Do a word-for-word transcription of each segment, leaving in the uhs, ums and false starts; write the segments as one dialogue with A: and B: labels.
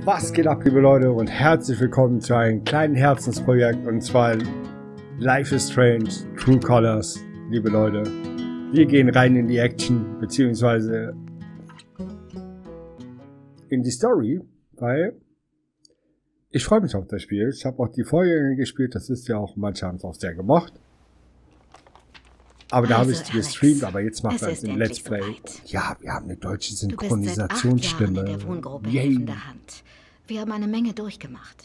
A: Was geht ab, liebe Leute, und herzlich willkommen zu einem kleinen Herzensprojekt, und zwar Life is Strange True Colors. Liebe Leute, wir gehen rein in die Action, beziehungsweise in die Story, weil ich freue mich auf das Spiel. Ich habe auch die Vorgänger gespielt, das ist ja auch, manche haben es auch sehr gemocht. Aber da
B: Also,
A: habe ich es gestreamt, aber jetzt machen wir
B: es
A: es in
B: ist
A: Let's
B: endlich
A: Play.
B: soweit.
A: Ja, wir haben eine deutsche
B: Du bist seit acht Jahren in
A: Synchronisationsstimme.
B: der Wohngruppe
A: Yay.
B: helfender Hand. Wir haben eine Menge durchgemacht.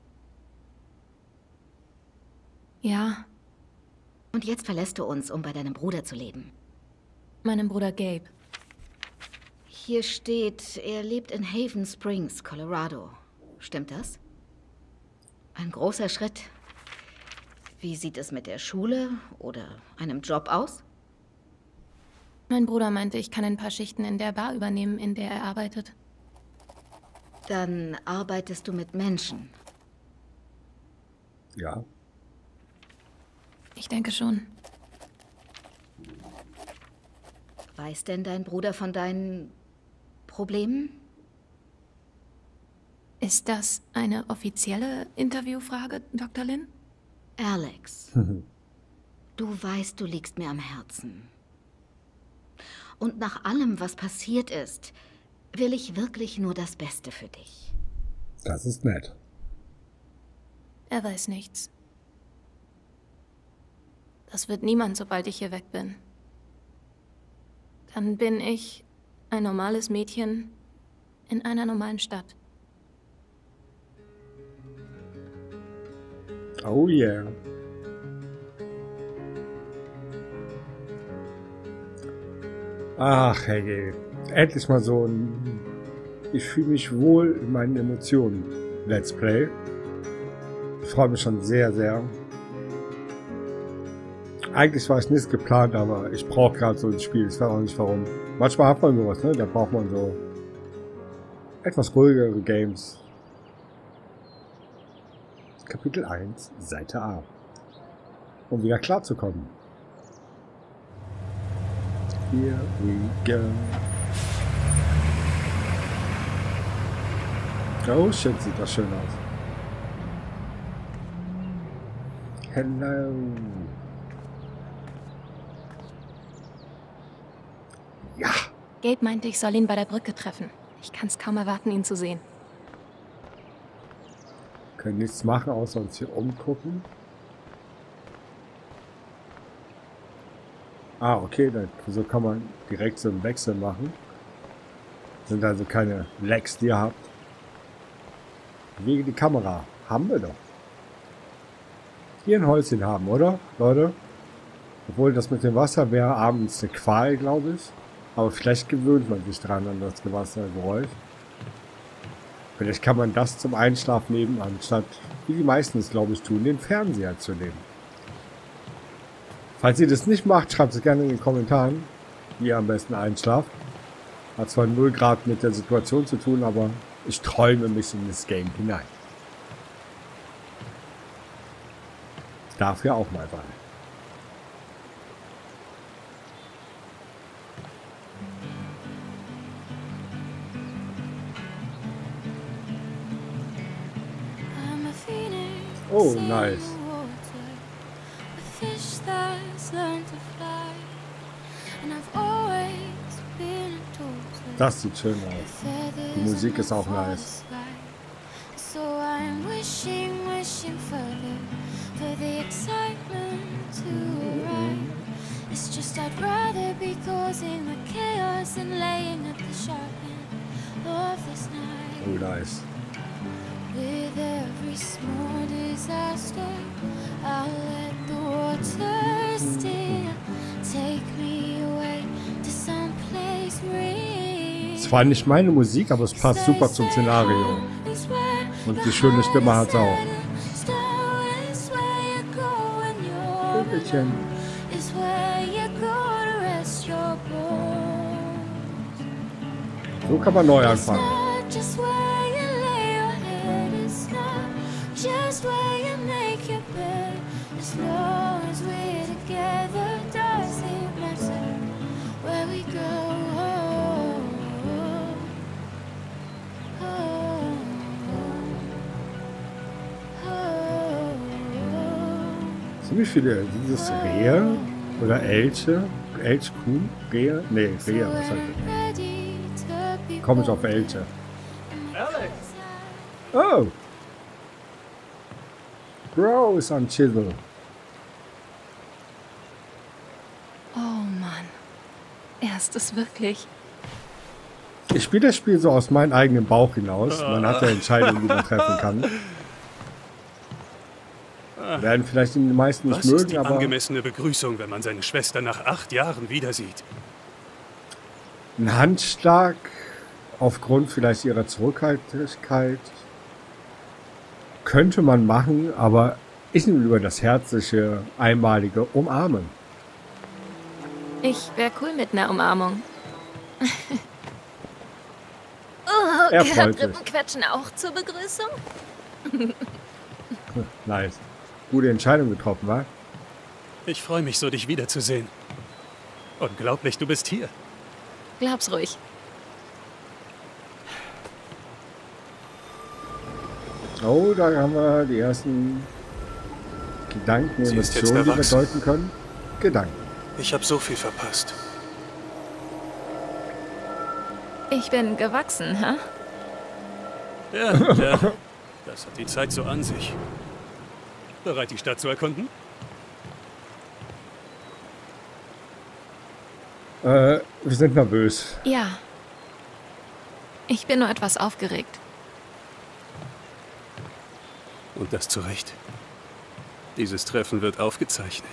C: Ja,
B: Und jetzt verlässt du uns, um bei deinem Bruder zu leben.
C: meinem Bruder Gabe.
B: Hier steht, er lebt in Haven Springs, Colorado. Stimmt das? Ein großer Schritt. Wie sieht es mit der Schule oder einem Job aus?
C: Mein Bruder meinte, ich kann ein paar Schichten in der Bar übernehmen, in der er arbeitet.
B: Dann arbeitest du mit Menschen.
A: Ja,
C: Ich denke schon.
B: Weiß denn dein Bruder von deinen Problemen?
C: Ist das eine offizielle Interviewfrage, Doktor Lin?
B: Alex, du weißt, du liegst mir am Herzen. Und nach allem, was passiert ist, will ich wirklich nur das Beste für dich.
A: das ist nett.
C: Er weiß nichts. Das wird niemand, sobald ich hier weg bin. Dann bin ich ein normales Mädchen in einer normalen Stadt.
A: Oh yeah. Ach, hey, endlich mal so ein... Ich fühle mich wohl in meinen Emotionen. Let's Play. Ich freue mich schon sehr, sehr. Eigentlich war es nicht geplant, aber ich brauche gerade so ein Spiel. Ich weiß auch nicht warum. Manchmal hat man sowas, ne? Da braucht man so etwas ruhigere Games. Kapitel eins, Seite A. Um wieder klarzukommen. Here we go. Oh shit, sieht das schön aus. Hello. Ja.
C: Gabe meinte, ich soll ihn bei der Brücke treffen. Ich kann es kaum erwarten, ihn zu sehen.
A: Können nichts machen, außer uns hier umgucken. Ah, okay, dann, so kann man direkt so einen Wechsel machen. Sind also keine Lags, die ihr habt. Wegen die Kamera. Haben wir doch. Hier ein Häuschen haben, oder, Leute? Obwohl das mit dem Wasser wäre abends eine Qual, glaube ich. Aber vielleicht gewöhnt man sich dran an das Wassergeräusch. Vielleicht kann man das zum Einschlafen nehmen, anstatt, wie die meisten es, glaube ich, tun, den Fernseher zu nehmen. Falls ihr das nicht macht, schreibt es gerne in den Kommentaren, wie ihr am besten einschlaft. Hat zwar null Grad mit der Situation zu tun, aber ich träume mich in das Game hinein. Darf ja auch mal sein. Oh, nice. Das sieht schön aus. Die Musik ist auch nice.
D: So I'm wishing, wishing further for the excitement to arrive. It's just I'd rather be causing the chaos and laying at the sharp end of this night.
A: Oh, nice.
D: With every small disaster, I'll let the water steer. Take me away to some place real.
A: Es war nicht meine Musik, aber es passt super zum Szenario. Und die schöne Stimme hat es auch. Vögelchen. So kann man neu anfangen.
D: Go. Oh, oh, oh.
A: Ziemlich viele. Dieses Rehe oder Elche. Elchkuh? Rehe? Nee, Rehe. Was heißt das? Komme ich auf Elche.
E: Alex!
A: Oh! Bro ist am Chisel.
C: Oh Mann. Er ist es wirklich.
A: Ich spiele das Spiel so aus meinem eigenen Bauch hinaus. Man hat ja Entscheidungen, die man treffen kann. Werden vielleicht die meisten nicht
E: Was
A: mögen,
E: ist die
A: aber
E: angemessene Begrüßung, wenn man seine Schwester nach acht Jahren wieder sieht?
A: ein Handschlag aufgrund vielleicht ihrer Zurückhaltlichkeit könnte man machen, aber ich nehme lieber das herzliche, einmalige Umarmen.
C: Ich wäre cool mit einer Umarmung. Oh,
A: Er
C: gehört
A: freut sich.
C: Rippenquetschen auch zur Begrüßung?
A: Nice. Gute Entscheidung getroffen, wa?
E: Ich freue mich so, dich wiederzusehen. Unglaublich, du bist hier.
C: Glaub's ruhig.
A: Oh, da haben wir die ersten Gedanken,
E: Sie ist jetzt
A: Emotionen, die wir
E: erwachsen.
A: deuten können. Gedanken.
E: Ich habe so viel verpasst.
C: Ich bin gewachsen, hä?
E: Ja, ja. Das hat die Zeit so an sich. Bereit, die Stadt zu erkunden?
A: Äh, wir sind nervös.
C: Ja. Ich bin nur etwas aufgeregt.
E: Und das zu Recht. Dieses Treffen wird aufgezeichnet.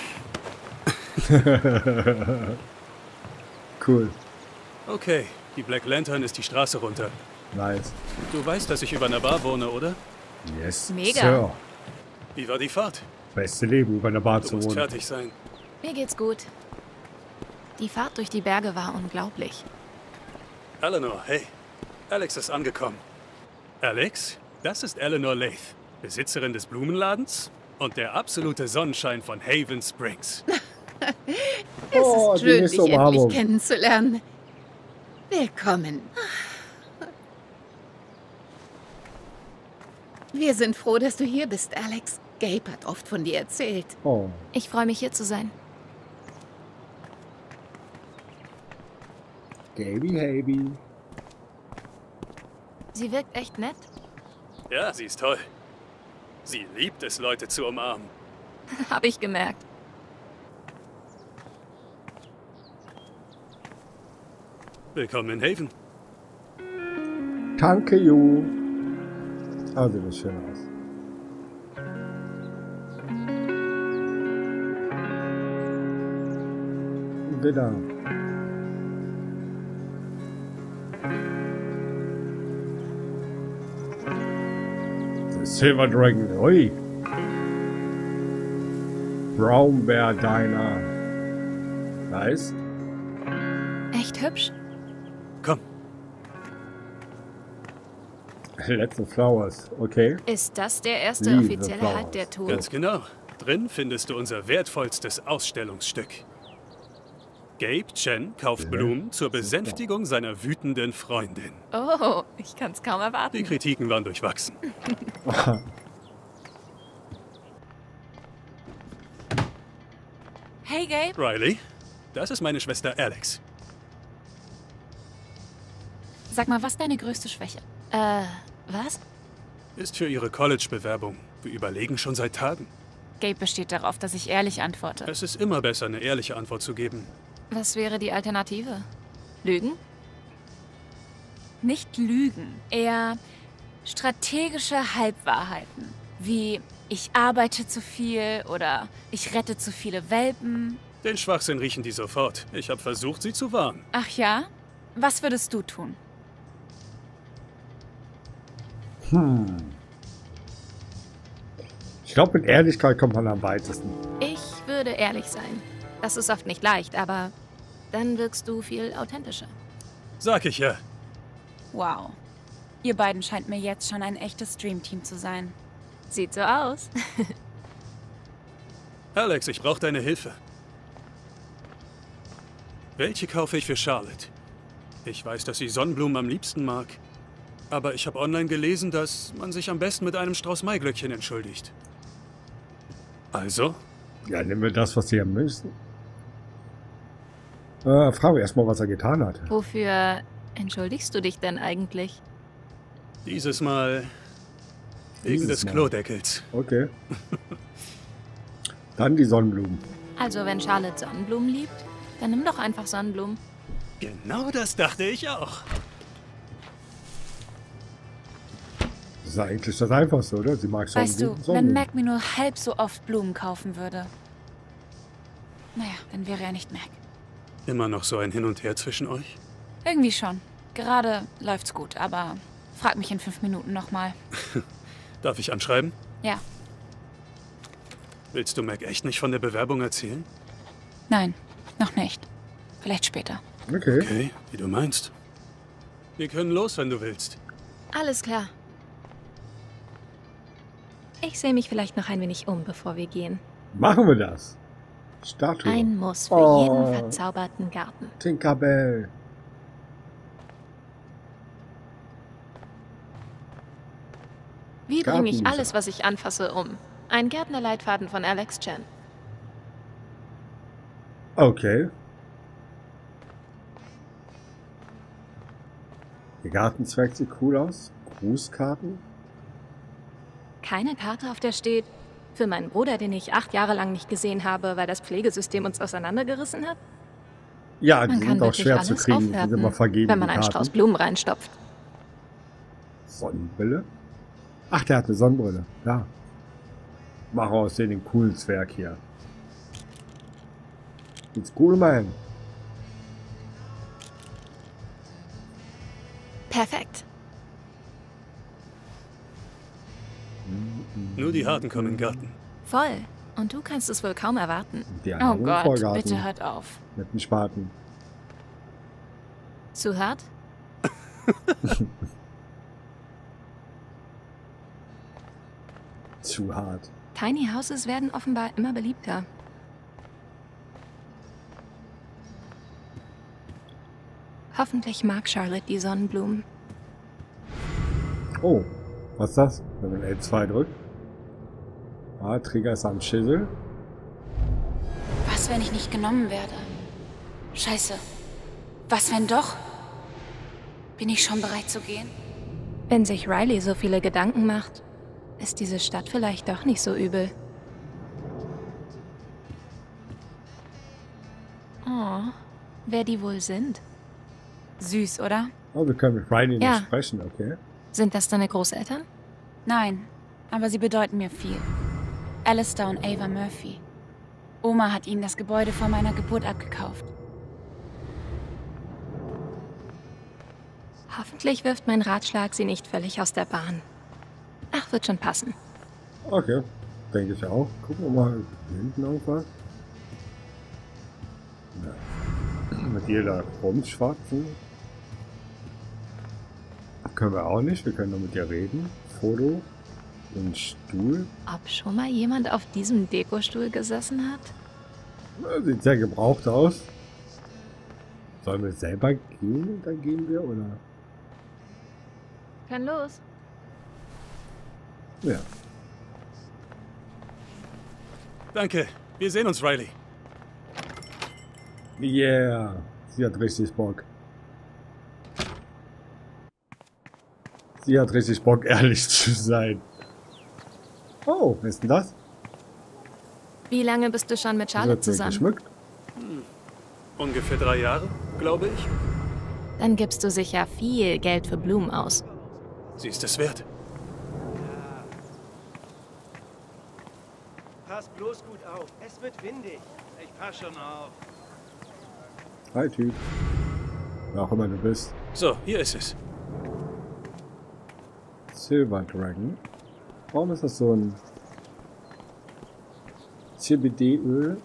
A: Cool.
E: Okay, die Black Lantern ist die Straße runter.
A: Nice.
E: Du weißt, dass ich über einer Bar wohne, oder?
A: Yes,
C: Mega.
A: Sir.
E: Wie war die Fahrt?
A: Beste Leben, über einer Bar
E: Du
A: zu
E: musst
A: wohnen.
E: fertig sein.
C: Mir geht's gut. Die Fahrt durch die Berge war unglaublich.
E: Eleanor, hey. Alex ist angekommen. Alex, das ist Eleanor Lath, Besitzerin des Blumenladens und der absolute Sonnenschein von Haven Springs.
F: Es
A: Oh,
F: ist
A: die
F: schön,
A: nächste
F: dich
A: Umarmung.
F: endlich kennenzulernen. Willkommen. Wir sind froh, dass du hier bist, Alex. Gabe hat oft von dir erzählt.
A: Oh,
C: Ich freue mich, hier zu sein.
A: Gaby, Haby.
C: Sie wirkt echt nett.
E: Ja, sie ist toll. Sie liebt es, Leute zu umarmen.
C: Habe ich gemerkt.
E: Willkommen in Haven.
A: Danke, you. Ah, sieht das schön aus. Wieder. Der Silver Dragon. Ui. Brown Bear Diner. Nice.
C: Echt hübsch.
E: Komm,
A: Letzte Flowers. Okay.
C: Ist das der erste
A: Liebe
C: offizielle
A: Flowers.
C: Halt der Tour?
E: ganz genau. Drin findest du unser wertvollstes Ausstellungsstück. Gabe Chen kauft Blumen zur Besänftigung seiner wütenden Freundin.
C: Oh, ich kann's kaum
E: Die
C: erwarten.
E: Kritiken waren durchwachsen.
C: Hey, Gabe.
E: Riley, das ist meine Schwester Alex.
G: Sag mal, was ist deine größte Schwäche?
C: Äh, was?
E: Ist für ihre College-Bewerbung. Wir überlegen schon seit Tagen.
G: Gabe besteht darauf, dass ich ehrlich antworte.
E: Es ist immer besser, eine ehrliche Antwort zu geben.
C: Was wäre die Alternative? Lügen?
G: Nicht lügen, eher strategische Halbwahrheiten. Wie ich arbeite zu viel oder ich rette zu viele Welpen.
E: Den Schwachsinn riechen die sofort. Ich habe versucht, sie zu warnen.
G: Ach ja? Was würdest du tun?
A: Hm. Ich glaube, mit Ehrlichkeit kommt man am weitesten.
C: Ich würde ehrlich sein. Das ist oft nicht leicht, aber dann wirkst du viel authentischer.
E: Sag ich ja.
G: Wow. Ihr beiden scheint mir jetzt schon ein echtes Dreamteam zu sein.
C: Sieht so aus.
E: Alex, ich brauche deine Hilfe. Welche kaufe ich für Charlotte? Ich weiß, dass sie Sonnenblumen am liebsten mag. Aber ich habe online gelesen, dass man sich am besten mit einem Strauß Maiglöckchen entschuldigt. Also,
A: Ja, nehmen wir das, was sie haben müssen. Äh, fragen wir erstmal, was er getan hat.
C: Wofür entschuldigst du dich denn eigentlich?
E: Dieses Mal wegen
A: Dieses
E: des
A: Mal.
E: Klodeckels.
A: Okay. Dann die Sonnenblumen.
C: Also, wenn Charlotte Sonnenblumen liebt, dann nimm doch einfach Sonnenblumen.
E: Genau das dachte ich auch.
A: Das ist eigentlich das Einfachste, oder? Sie mag
G: Weißt du,
A: Sonnenblumen.
G: wenn
A: Sonnenblumen.
G: Mac mir nur halb so oft Blumen kaufen würde. Naja, dann wäre er nicht Mac.
E: Immer noch so ein Hin und Her zwischen euch?
G: Irgendwie schon. Gerade läuft's gut, aber frag mich in fünf Minuten nochmal.
E: Darf ich anschreiben?
G: Ja.
E: Willst du Mac echt nicht von der Bewerbung erzählen?
G: Nein, noch nicht. Vielleicht später.
A: Okay.
E: Okay, wie du meinst. Wir können los, wenn du willst.
C: Alles klar. Ich sehe mich vielleicht noch ein wenig um, bevor wir gehen.
A: Machen wir das. Statue.
C: Ein Muss für
A: Oh.
C: jeden verzauberten Garten.
A: Tinkerbell.
C: Wie bringe ich
A: Gartenmutter.
C: alles, was ich anfasse, um? Ein Gärtnerleitfaden von Alex Chen.
A: Okay. Der Gartenzwerg sieht cool aus. Grußkarten.
C: Keine Karte, auf der steht, für meinen Bruder, den ich acht Jahre lang nicht gesehen habe, weil das Pflegesystem uns auseinandergerissen hat.
A: Ja, die
C: Man kann
A: sind auch
C: wirklich
A: schwer zu
C: alles
A: kriegen. Die sind
C: aufwerten,
A: immer vergeben.
C: wenn man
A: die
C: einen
A: Karten.
C: Strauß Blumen reinstopft.
A: Sonnenbrille. Ach, der hat eine Sonnenbrille. Ja. Mach aus den den coolen Zwerg hier. It's cool, man.
C: Perfekt.
E: Nur die Harten kommen in den Garten.
C: Voll. Und du kannst es wohl kaum erwarten.
A: Die
G: Oh
A: anderen im
G: Gott,
A: Vorgarten
G: bitte hört auf.
A: mit dem Spaten.
C: Zu hart?
A: Zu hart.
C: Tiny Houses werden offenbar immer beliebter. Hoffentlich mag Charlotte die Sonnenblumen.
A: Oh, was ist das? Wenn man L zwei drückt. Ah, Trigger ist am Schissel.
G: Was, wenn ich nicht genommen werde? Scheiße. Was, wenn doch? Bin ich schon bereit zu gehen?
C: Wenn sich Riley so viele Gedanken macht, ist diese Stadt vielleicht doch nicht so übel. Oh, wer die wohl sind?
G: Süß, oder?
A: Oh, wir können mit Riley
C: Ja.
A: nicht sprechen, okay.
C: Sind das deine Großeltern?
G: Nein, aber sie bedeuten mir viel. Alistair und Ava Murphy. Oma hat ihnen das Gebäude vor meiner Geburt abgekauft.
C: Hoffentlich wirft mein Ratschlag sie nicht völlig aus der Bahn. Ach, wird schon passen.
A: Okay, denke ich auch. Gucken wir mal hier hinten irgendwas. Ja. Mit ihr da rumschwatzen. Können wir auch nicht. Wir können nur mit ihr reden. Foto. Ein Stuhl.
C: Ob schon mal jemand auf diesem Dekostuhl gesessen hat?
A: Ja, sieht sehr gebraucht aus. Sollen wir selber gehen? Dann gehen wir, oder?
C: Kann los.
A: Ja.
E: Danke. Wir sehen uns, Riley.
A: Yeah. Sie hat richtig Bock. Sie hat richtig Bock, ehrlich zu sein. Oh, wer ist denn das?
C: Wie lange bist du schon mit
A: Sie
C: Charlotte
A: hat mir
C: zusammen?
A: geschmückt.
E: Ungefähr drei Jahre, glaube ich.
C: Dann gibst du sicher viel Geld für Blumen aus.
E: Sie ist es wert.
H: Pass bloß gut auf. Es wird windig. Ich pass schon auf.
A: Hi, Typ. Wer auch immer du bist.
E: So, hier ist es.
A: Silver Dragon. Warum ist das so ein C B D-Öl?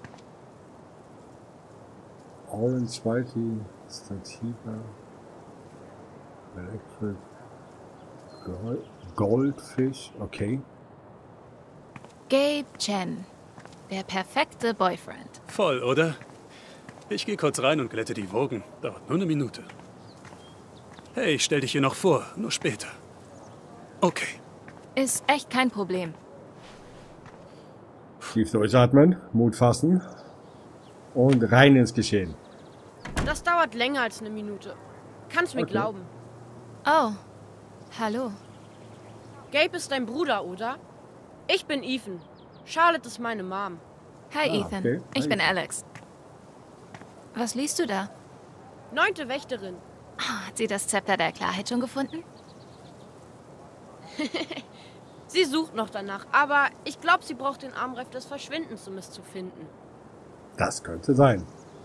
A: Orange Whitey, Stativa, Electric, Gold, Goldfish, okay.
C: Gabe Chen. Der perfekte Boyfriend.
E: Voll, oder? Ich gehe kurz rein und glätte die Wogen. Dauert nur eine Minute. Hey, ich stell dich hier noch vor, nur später. Okay.
C: Ist echt kein Problem.
A: Tief durchatmen, Mut fassen und rein ins Geschehen.
I: Das dauert länger als eine Minute. Kannst mir
A: Okay.
I: glauben.
G: Oh, hallo.
I: Gabe ist dein Bruder, oder? Ich bin Ethan. Charlotte ist meine Mom.
G: Hi,
A: Ah,
G: Ethan.
A: okay.
G: Ich
A: Hi.
G: bin Alex. Was liest du da?
I: Neunte Wächterin.
G: Ah, hat sie das Zepter der Klarheit schon gefunden?
I: Sie sucht noch danach, aber ich glaube, sie braucht den Armreif des Verschwindens, um es zu finden.
A: Das könnte sein.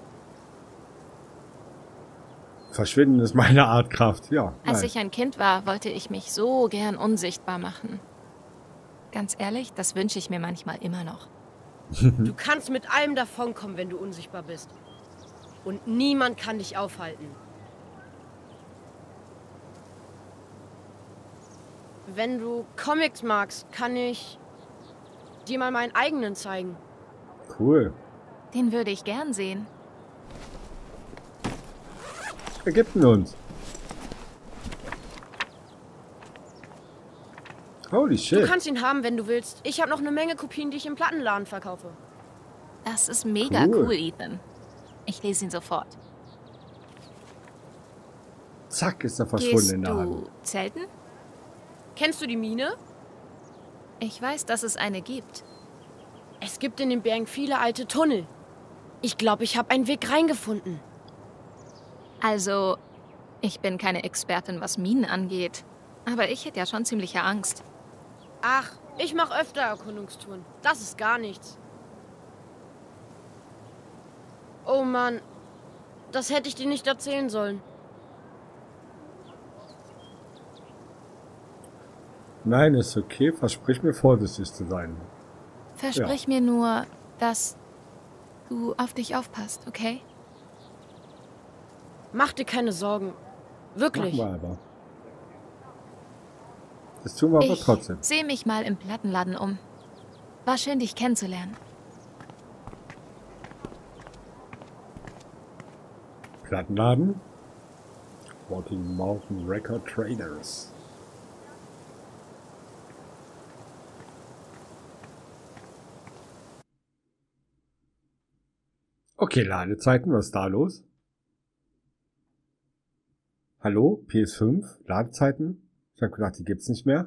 A: Verschwinden ist meine Art Kraft, ja.
G: Als
A: nein.
G: ich ein Kind war, wollte ich mich so gern unsichtbar machen. Ganz ehrlich, das wünsche ich mir manchmal immer noch.
I: Du kannst mit allem davonkommen, wenn du unsichtbar bist. Und niemand kann dich aufhalten. Wenn du Comics magst, kann ich dir mal meinen eigenen zeigen.
A: Cool.
G: Den würde ich gern sehen.
A: Ägypten uns. Holy
I: Du
A: shit.
I: kannst ihn haben, wenn du willst. Ich habe noch eine Menge Kopien, die ich im Plattenladen verkaufe.
G: Das ist mega
A: Cool.
G: cool, Ethan. Ich lese ihn sofort.
A: Zack, ist er verschwunden
G: Gehst
A: in der Hand.
G: du zelten?
I: Kennst du die Mine?
G: Ich weiß, dass es eine gibt.
I: Es gibt in den Bergen viele alte Tunnel. Ich glaube, ich habe einen Weg reingefunden.
G: Also, ich bin keine Expertin, was Minen angeht. Aber ich hätte ja schon ziemliche Angst.
I: Ach, ich mache öfter Erkundungstouren. Das ist gar nichts. Oh Mann, das hätte ich dir nicht erzählen sollen.
A: Nein, ist okay. Versprich mir, vorsichtig zu sein.
G: Versprich mir nur, dass du auf dich aufpasst, okay?
I: Mach dir keine Sorgen. Wirklich.
A: Machen wir aber. Das tun wir aber
G: Ich
A: trotzdem.
G: sehe mich mal im Plattenladen um. War schön, dich kennenzulernen.
A: Plattenladen. Walking Mountain Record Traders. Okay, Ladezeiten, was ist da los? Hallo, P S fünf, Ladezeiten? Ich habe gedacht, die gibt's nicht mehr.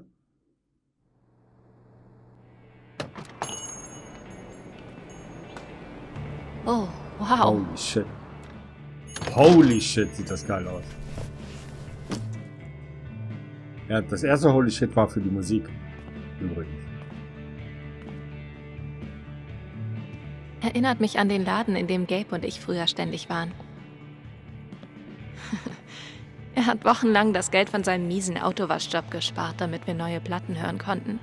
G: Oh, wow.
A: Holy shit. Holy shit, sieht das geil aus. Ja, das erste Holy shit war für die Musik. Übrigens.
G: Erinnert mich an den Laden, in dem Gabe und ich früher ständig waren. Er hat wochenlang das Geld von seinem miesen Autowaschjob gespart, damit wir neue Platten hören konnten.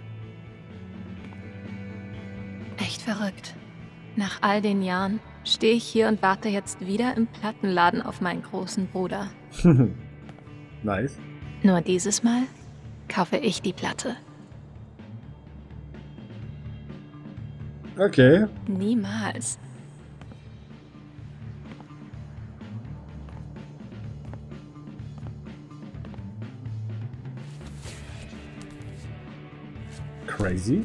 G: Echt verrückt. Nach all den Jahren stehe ich hier und warte jetzt wieder im Plattenladen auf meinen großen Bruder.
A: Nice.
G: Nur dieses Mal kaufe ich die Platte.
A: Okay.
G: Niemals.
A: Crazy.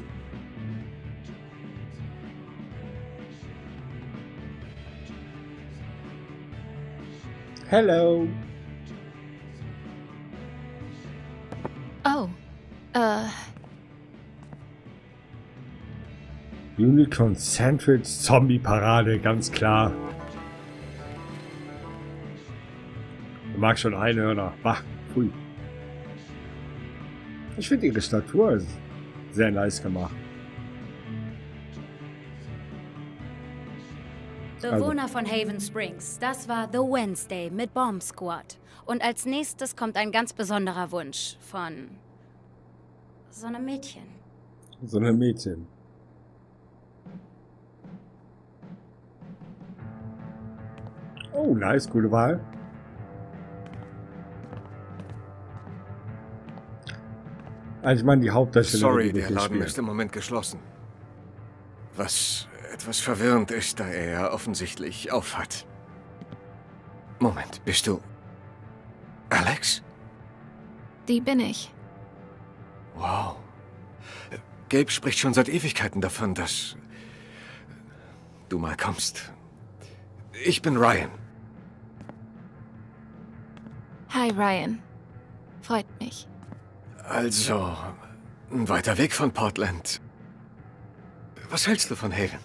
A: Hello.
G: Oh, äh,
A: Unicorn Sandwich Zombie Parade, ganz klar. Du magst schon Einhörner. Bah, pfui. Ich finde ihre Statur ist sehr nice gemacht.
J: Bewohner von Haven Springs, das war The Wednesday mit Bomb Squad. Und als nächstes kommt ein ganz besonderer Wunsch von so einem Mädchen.
A: So ein Mädchen. Oh, nice, gute Wahl. Also ich meine, die Hauptdarstellerin.
K: Sorry,
A: die
K: der
A: wirklich
K: Laden
A: spielt.
K: ist im Moment geschlossen. Was etwas verwirrend ist, da er ja offensichtlich aufhat. Moment, bist du Alex?
G: die bin ich.
K: Wow. Gabe spricht schon seit Ewigkeiten davon, dass du mal kommst. Ich bin Ryan.
C: Hi, Ryan. Freut mich.
K: Also, ein weiter Weg von Portland. Was hältst du von Haven?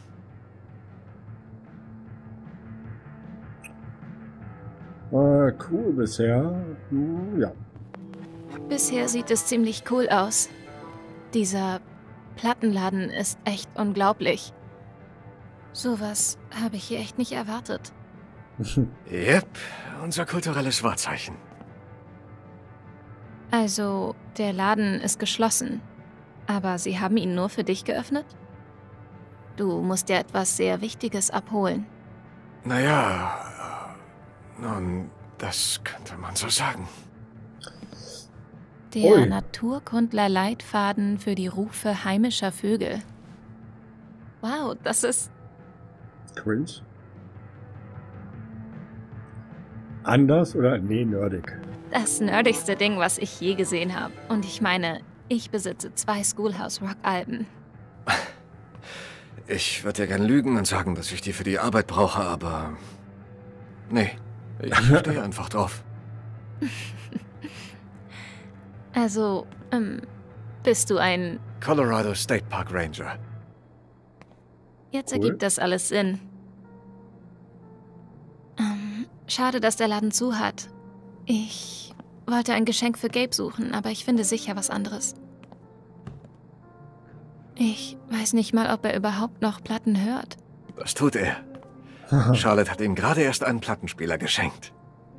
A: Äh, cool bisher. Hm, ja.
C: Bisher sieht es ziemlich cool aus. Dieser Plattenladen ist echt unglaublich. Sowas habe ich hier echt nicht erwartet.
K: Yep, unser kulturelles Wahrzeichen.
C: Also, der Laden ist geschlossen. Aber sie haben ihn nur für dich geöffnet? Du musst ja etwas sehr Wichtiges abholen.
K: Naja, nun, das könnte man so sagen.
C: Der
A: Ui.
C: Naturkundler-Leitfaden für die Rufe heimischer Vögel. Wow, das ist...
A: Cringe. Anders oder? Nee, nerdig.
C: das nerdigste Ding, was ich je gesehen habe. Und ich meine, ich besitze zwei Schoolhouse Rock-Alben.
K: Ich würde ja gern lügen und sagen, dass ich die für die Arbeit brauche, aber... Nee, ich stehe einfach drauf.
C: Also, ähm, bist du ein...
K: Colorado State Park Ranger.
C: Jetzt
A: Cool.
C: ergibt das alles Sinn. Ähm, schade, dass der Laden zu hat. Ich wollte ein Geschenk für Gabe suchen, aber ich finde sicher was anderes. Ich weiß nicht mal, ob er überhaupt noch Platten hört.
K: Das tut er. Charlotte hat ihm gerade erst einen Plattenspieler geschenkt.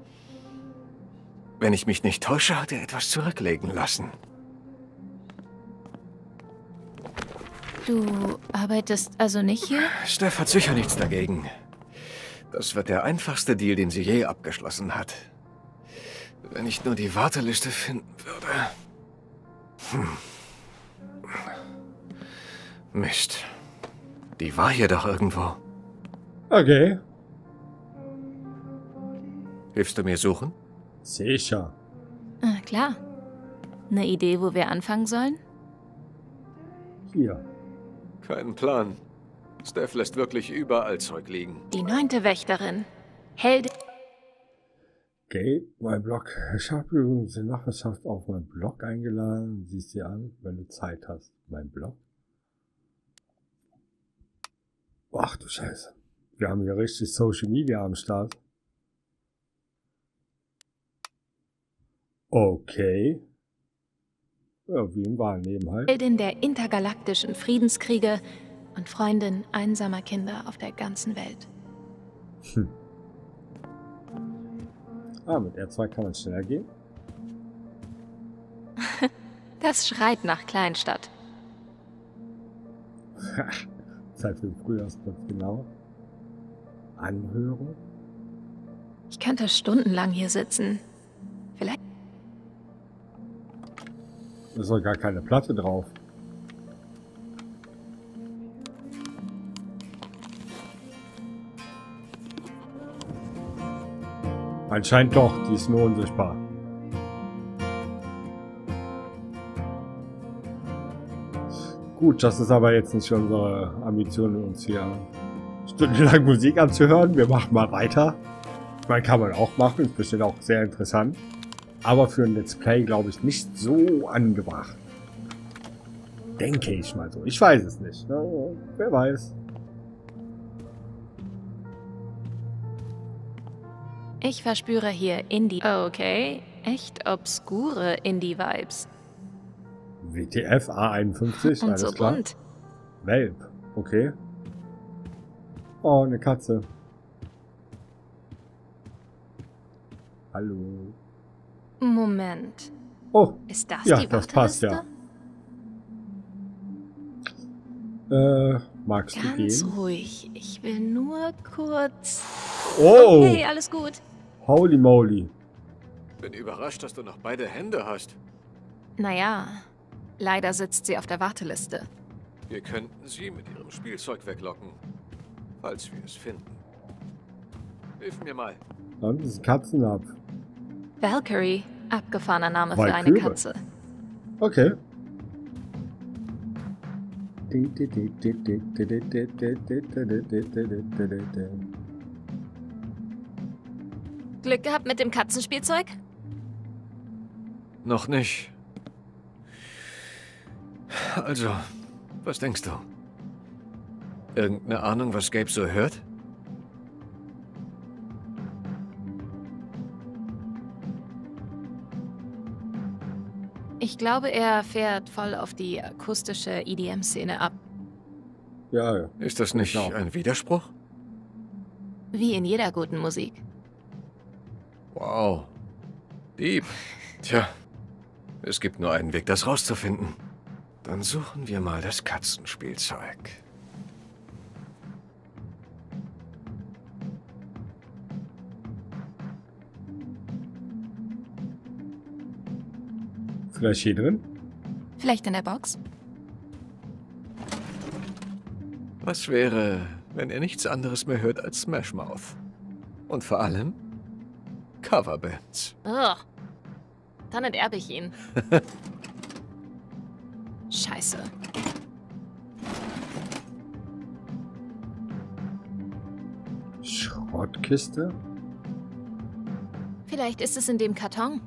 K: Wenn ich mich nicht täusche, hat er etwas zurücklegen lassen.
C: Du arbeitest also nicht hier?
K: Steph hat sicher nichts dagegen. Das wird der einfachste Deal, den sie je abgeschlossen hat. Wenn ich nur die Warteliste finden würde. Hm. Mist. Die war hier doch irgendwo.
A: Okay.
K: Hilfst du mir suchen?
A: Sicher.
C: Ah, klar. Eine Idee, wo wir anfangen sollen?
A: Hier.
K: Keinen Plan. Steph lässt wirklich überall Zeug liegen.
C: Die neunte Wächterin. Heldin.
A: Okay, mein Blog. Ich habe übrigens die Nachbarschaft auf meinen Blog eingeladen. Siehst dir an, wenn du Zeit hast. Mein Blog. Ach du Scheiße. Wir haben hier richtig Social Media am Start. Okay. Ja, wie im wahren Leben halt.
C: Heldin der intergalaktischen Friedenskriege und Freundin einsamer Kinder auf der ganzen Welt.
A: Hm. Ah, mit R zwei kann man schneller gehen.
C: Das schreit nach Kleinstadt.
A: Zeit für den Frühjahrsputz, genau. Anhören.
C: Ich könnte stundenlang hier sitzen. Vielleicht...
A: Da ist doch gar keine Platte drauf. Anscheinend doch, die ist nur unsichtbar. Gut, das ist aber jetzt nicht unsere Ambition, uns hier stundenlang Musik anzuhören. Wir machen mal weiter. Ich meine, kann man auch machen, ist bestimmt auch sehr interessant. Aber für ein Let's Play, glaube ich, nicht so angebracht. Denke ich mal so. Ich weiß es nicht. Ja, wer weiß.
C: Ich verspüre hier Indie... Okay, echt obskure Indie-Vibes.
A: W T F A einundfünfzig,
C: Und
A: alles
C: so
A: klar.
C: bunt.
A: Welp, okay. Oh, eine Katze. Hallo.
C: Moment.
A: Oh,
C: Ist das
A: ja,
C: die
A: das passt
C: Warteliste?
A: ja. Äh, magst du
C: Ganz
A: gehen?
C: ruhig. Ich will nur kurz...
A: Oh,
C: Okay, alles gut.
A: holy moly.
K: Bin überrascht, dass du noch beide Hände hast.
C: Naja, leider sitzt sie auf der Warteliste.
K: Wir könnten sie mit ihrem Spielzeug weglocken. Falls wir es finden. Hilf mir mal.
A: Dann ist ein Katzenab.
C: Valkyrie, abgefahrener Name für eine
A: Valkyrie.
C: Katze.
A: Okay.
C: Glück gehabt mit dem Katzenspielzeug?
K: Noch nicht. Also, was denkst du? Irgendeine Ahnung, was Gabe so hört?
C: Ich glaube, er fährt voll auf die akustische E D M-Szene ab.
A: Ja, ja.
K: Ist das nicht
A: Genau.
K: ein Widerspruch?
C: Wie in jeder guten Musik.
K: Wow. Dieb. Tja, es gibt nur einen Weg, das rauszufinden. Dann suchen wir mal das Katzenspielzeug.
A: Vielleicht hier drin?
C: Vielleicht in der Box?
K: Was wäre, wenn er nichts anderes mehr hört als Smash Mouth? Und vor allem Coverbands.
C: Ugh. Dann enterbe ich ihn. Scheiße.
A: Schrottkiste?
C: Vielleicht ist es in dem Karton.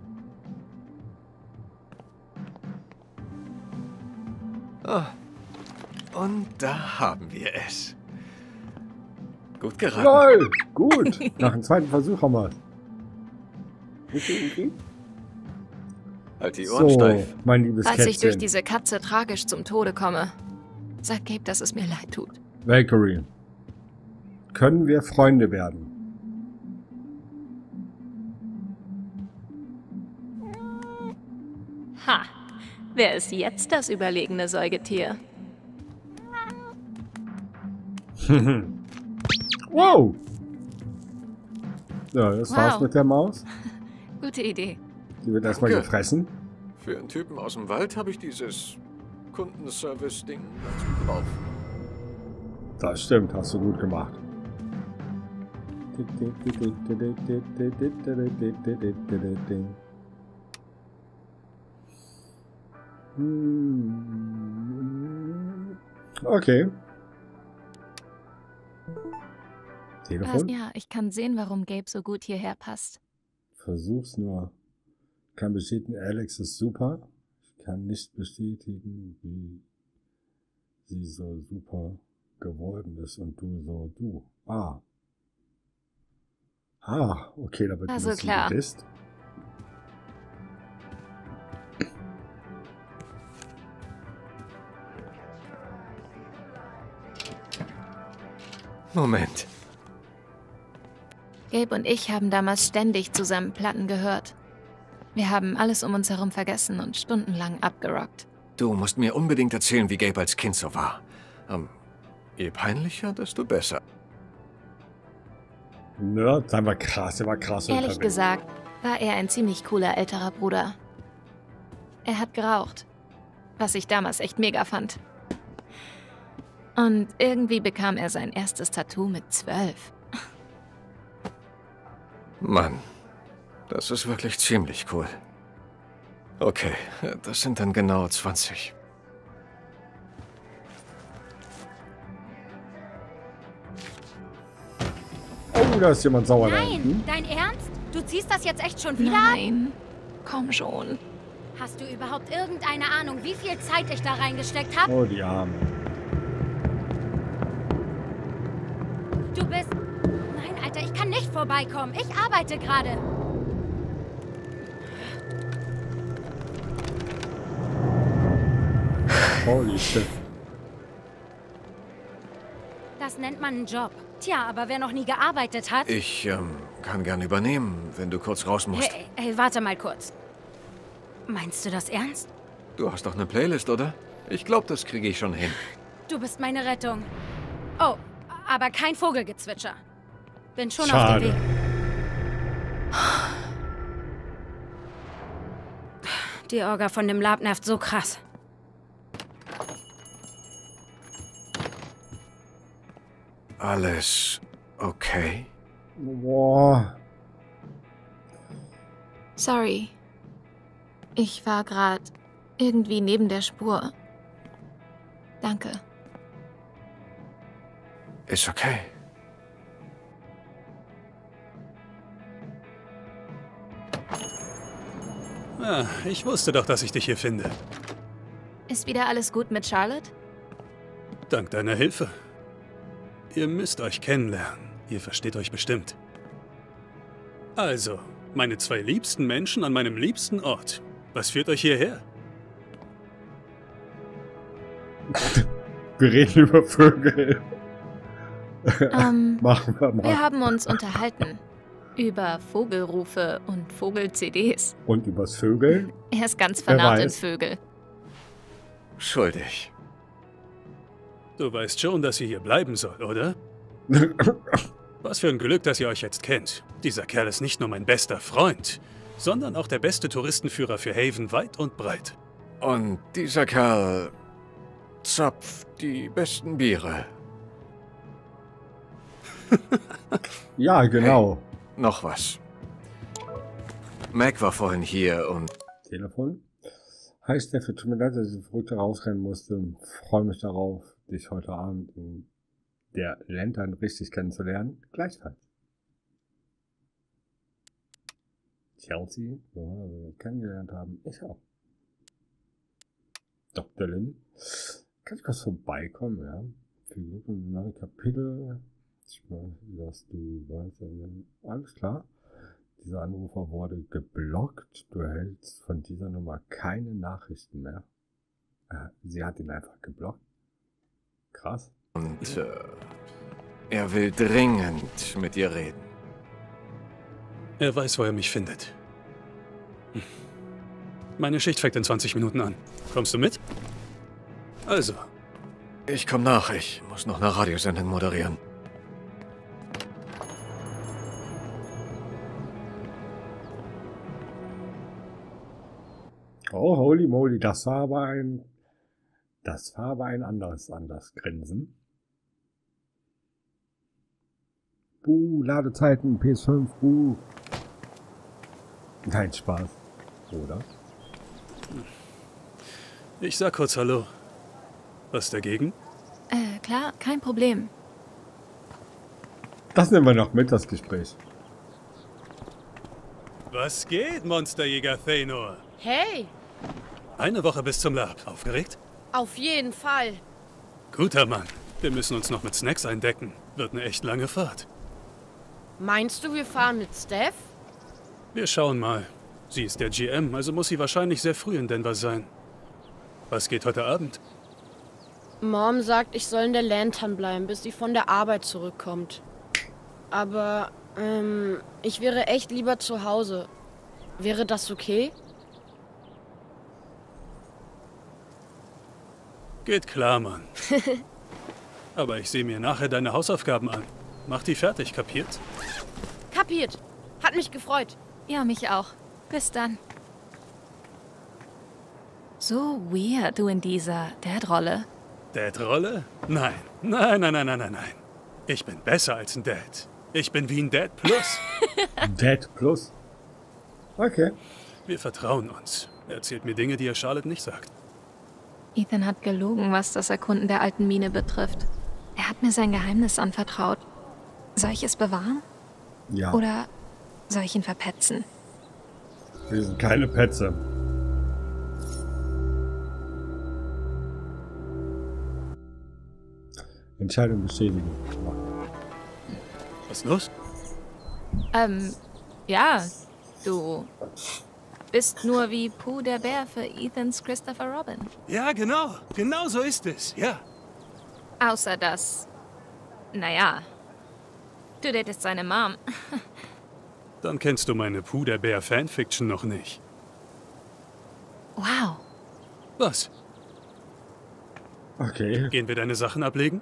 K: Ah. Und da haben wir es. Gut geraten.
A: Lol, gut. Nach dem zweiten Versuch haben wir es. Okay, okay.
K: Halt die Ohren
A: So,
K: steif.
A: mein liebes
C: Als ich durch
A: Kätzchen.
C: diese Katze tragisch zum Tode komme, sagt Gabe, dass es mir leid tut.
A: Valkyrie. Können wir Freunde werden?
C: Ha! Wer ist jetzt das überlegene Säugetier?
A: Wow! Ja, das
C: Wow.
A: war's mit der Maus.
C: Gute Idee.
A: Die wird erstmal
K: Danke.
A: gefressen.
K: Für einen Typen aus dem Wald habe ich dieses Kundenservice-Ding ganz gut drauf.
A: Das stimmt, hast du gut gemacht. Okay. Telefon?
C: Ja, ich kann sehen, warum Gabe so gut hierher passt.
A: Versuch's nur. Kann bestätigen, Alex ist super. Ich kann nicht bestätigen, wie sie so super geworden ist und du so du. Ah. Ah, okay, da wird ein
C: Also
A: bisschen
C: klar.
A: gedisst.
K: Moment.
C: Gabe und ich haben damals ständig zusammen Platten gehört. Wir haben alles um uns herum vergessen und stundenlang abgerockt.
K: Du musst mir unbedingt erzählen, wie Gabe als Kind so war. Ähm, je peinlicher, desto besser.
A: Ja, das war krass, der war krass.
C: Ehrlich
A: unterwegs.
C: gesagt, war er ein ziemlich cooler älterer Bruder. Er hat geraucht, was ich damals echt mega fand. Und irgendwie bekam er sein erstes Tattoo mit zwölf.
K: Mann, das ist wirklich ziemlich cool. Okay, das sind dann genau zwanzig.
A: Oh, da ist jemand sauer da
J: Nein,
A: hinten.
J: dein Ernst? Du ziehst das jetzt echt schon wieder?
C: Nein, komm schon.
J: Hast du überhaupt irgendeine Ahnung, wie viel Zeit ich da reingesteckt habe?
A: Oh, die Arme.
J: Du bist... Nein, Alter, ich kann nicht vorbeikommen. Ich arbeite gerade.
A: Holy shit.
J: Das nennt man einen Job. Tja, aber wer noch nie gearbeitet hat...
K: Ich, ähm, kann gern übernehmen, wenn du kurz raus musst.
J: Hey, hey, warte mal kurz. Meinst du das ernst?
K: Du hast doch eine Playlist, oder? Ich glaube, das kriege ich schon hin.
J: Du bist meine Rettung. Oh, aber kein Vogelgezwitscher. Bin schon
A: Schade.
J: auf dem Weg. Die Orga von dem Lab nervt so krass.
K: Alles okay?
A: Boah.
C: Sorry. Ich war gerade irgendwie neben der Spur. Danke.
K: Ist okay.
E: Ah, ich wusste doch, dass ich dich hier finde.
C: Ist wieder alles gut mit Charlotte?
E: Dank deiner Hilfe. Ihr müsst euch kennenlernen. Ihr versteht euch bestimmt. Also, meine zwei liebsten Menschen an meinem liebsten Ort. Was führt euch hierher?
A: Wir reden über Vögel.
C: Ähm,
A: Machen wir mal.
C: Wir haben uns unterhalten. Über Vogelrufe und Vogel-C Ds.
A: Und übers Vögeln?
C: Er ist ganz
A: Wer
C: vernarrt in
A: weiß.
C: Vögel.
K: Schuldig.
E: Du weißt schon, dass sie hier bleiben soll, oder? Was für ein Glück, dass ihr euch jetzt kennt. Dieser Kerl ist nicht nur mein bester Freund, sondern auch der beste Touristenführer für Haven weit und breit.
K: Und dieser Kerl zapft die besten Biere.
A: Ja, genau.
K: Hey, noch was. Mac war vorhin hier und...
A: Telefon? Hi Steffi, tut mir leid, dass ich verrückt rausrennen musste. Freue mich darauf, dich heute Abend in der Lantern richtig kennenzulernen. Gleichfalls. Chelsea, ja, wir kennengelernt haben. Ich auch. Doktor Lin. Kann ich kurz vorbeikommen, ja? Viel Glück und neue Kapitel. Ich weiß, dass du weißt. Alles klar. Dieser Anrufer wurde geblockt. Du erhältst von dieser Nummer keine Nachrichten mehr. Äh, sie hat ihn einfach geblockt. Krass.
K: Und äh, er will dringend mit dir reden.
E: Er weiß, wo er mich findet. Hm. Meine Schicht fängt in zwanzig Minuten an. Kommst du mit? Also.
K: Ich komm nach. Ich muss noch eine Radiosendung moderieren.
A: Oh, holy moly, das war aber ein... Das war aber ein anderes, anderes Grinsen. Buh, Ladezeiten, P S fünf, buh. Nein, Spaß. Oder?
E: Ich sag kurz Hallo. Was dagegen?
C: Äh, klar, kein Problem.
A: Das nehmen wir noch mit, das Gespräch.
E: Was geht, Monsterjäger Thanor?
I: Hey,
E: Eine Woche bis zum Lab. Aufgeregt?
I: auf jeden Fall.
E: Guter Mann. Wir müssen uns noch mit Snacks eindecken. Wird eine echt lange Fahrt.
I: Meinst du, wir fahren mit Steph?
E: Wir schauen mal. Sie ist der G M, also muss sie wahrscheinlich sehr früh in Denver sein. Was geht heute Abend?
I: Mom sagt, ich soll in der Lantern bleiben, bis sie von der Arbeit zurückkommt. Aber, ähm, ich wäre echt lieber zu Hause. Wäre das okay?
E: Geht klar, Mann. Aber ich sehe mir nachher deine Hausaufgaben an. Mach die fertig, kapiert?
I: Kapiert. Hat mich gefreut.
C: Ja, mich auch. Bis dann. So weird, du in dieser Dad-Rolle.
E: Dad-Rolle? Nein. Nein, nein, nein, nein, nein, nein. Ich bin besser als ein Dad. Ich bin wie ein Dad Plus.
A: Dad Plus? Okay.
E: Wir vertrauen uns. Er erzählt mir Dinge, die er Charlotte nicht sagt.
C: Ethan hat gelogen, was das Erkunden der alten Mine betrifft. Er hat mir sein Geheimnis anvertraut. Soll ich es bewahren?
A: Ja.
C: Oder soll ich ihn verpetzen?
A: Wir sind keine Petze. Entscheidung bestätigen.
E: Was ist los?
C: Ähm, ja, du bist nur wie Pooh der Bär für Ethans Christopher Robin.
E: Ja, genau. Genau so ist es. Ja.
C: Außer dass, naja, du datest seine Mom.
E: Dann kennst du meine Pooh der Bär Fanfiction noch nicht.
C: Wow.
E: Was?
A: Okay.
E: Gehen wir deine Sachen ablegen?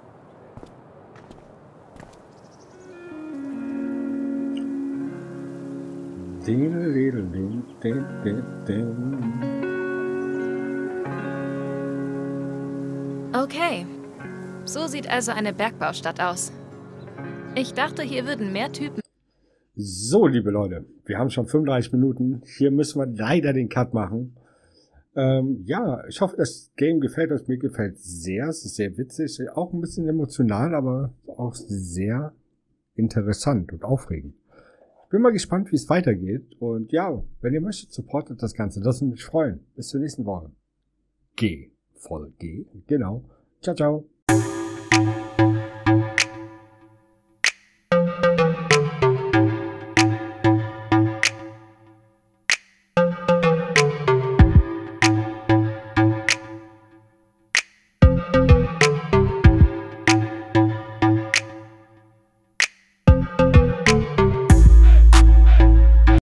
C: Okay. So sieht also eine Bergbaustadt aus. Ich dachte, hier würden mehr Typen...
A: So, liebe Leute, wir haben schon fünfunddreißig Minuten. Hier müssen wir leider den Cut machen. Ähm, ja, ich hoffe, das Game gefällt euch. Mir gefällt sehr. Es ist sehr witzig, auch ein bisschen emotional, aber auch sehr interessant und aufregend. Ich bin mal gespannt, wie es weitergeht. Und ja, wenn ihr möchtet, supportet das Ganze. Das würde mich freuen. Bis zur nächsten Woche. G. Voll G. Genau. Ciao, ciao.